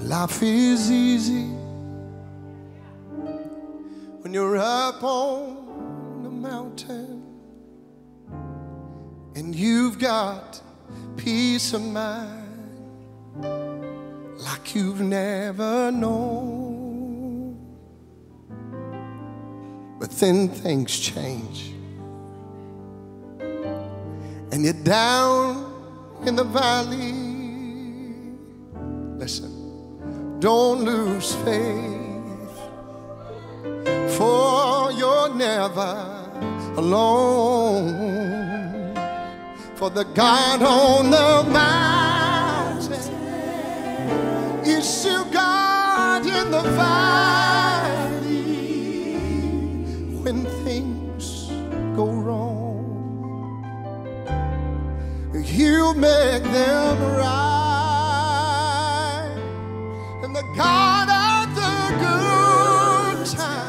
Life is easy when you're up on the mountain and you've got peace of mind like you've never known. But then things change and you're down in the valley. Listen. Don't lose faith, for you're never alone. For the God on the mountain is still God in the valley. When things go wrong, He'll make them right. The God of the good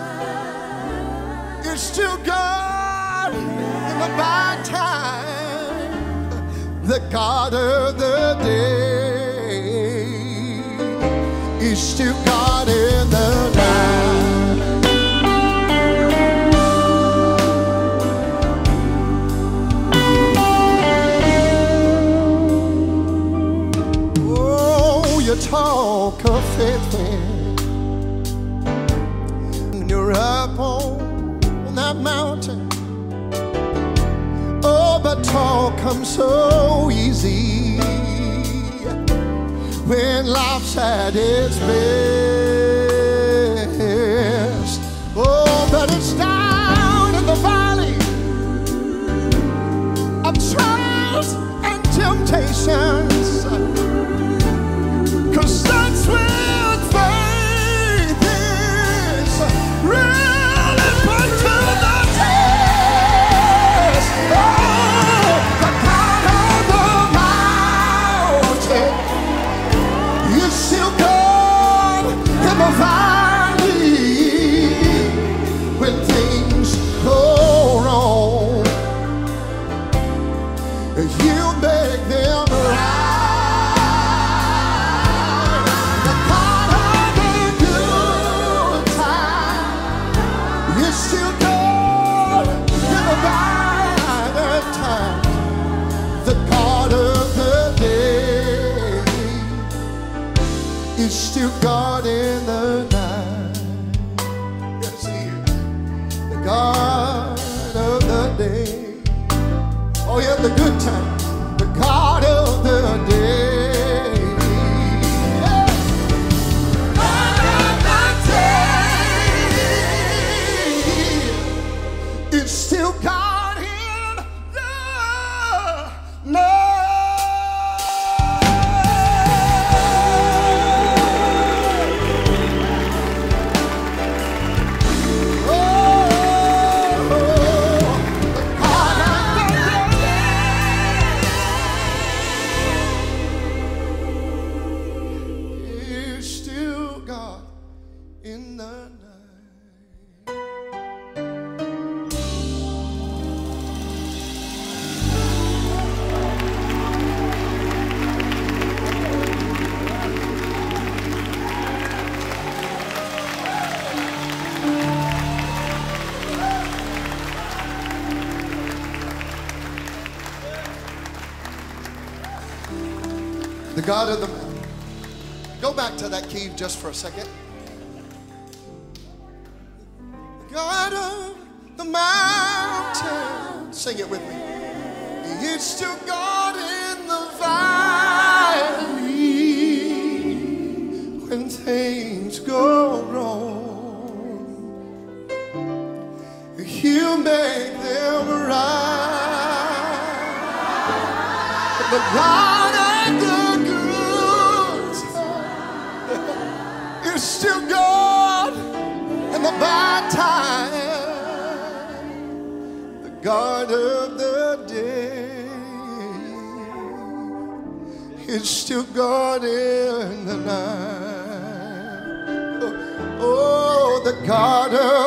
time is still God in the bad time. The God of the day is still God in the night. Oh, you talk of faith when you're up on that mountain. Oh, but talk comes so easy when life's at its best. Oh, but it's down in the valley of trials and temptations, 'cause that's when faith is really put to the test. Oh, the God of the mountain is still God in the valley. When things go wrong, He'll make them right. Still God in the night. Yes, He is the God of the day. Oh yeah, the good time, the God of the day. Yeah. God of the day is still God in the night. The God of the mountain. Go back to that key just for a second. The God of the mountain. Sing it with me. He is still God in the valley. When things go wrong, He'll make them right. The God of the still God in the bad time. The God of the day is still God in the night. Oh, the God of